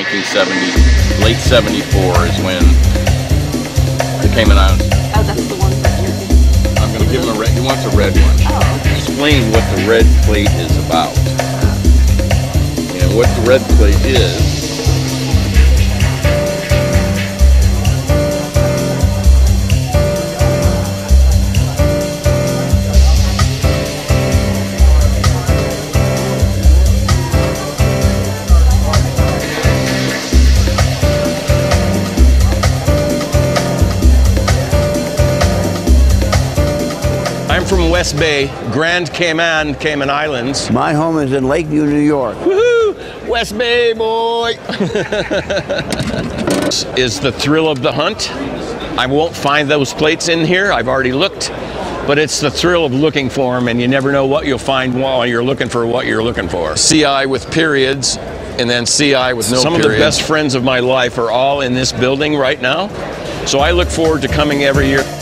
1970, late 74 is when the Cayman Islands. Oh, that's the one that you're getting. I'm going to give him a red. He wants a red one. Oh, okay. Explain what the red plate is about. And what the red plate is. I'm from West Bay, Grand Cayman, Cayman Islands. My home is in Lakeview, New York. Woohoo! West Bay, boy! Is the thrill of the hunt. I won't find those plates in here. I've already looked. But it's the thrill of looking for them, and you never know what you'll find while you're looking for what you're looking for. CI with periods, and then CI with no periods. Some of the best friends of my life are all in this building right now. So I look forward to coming every year.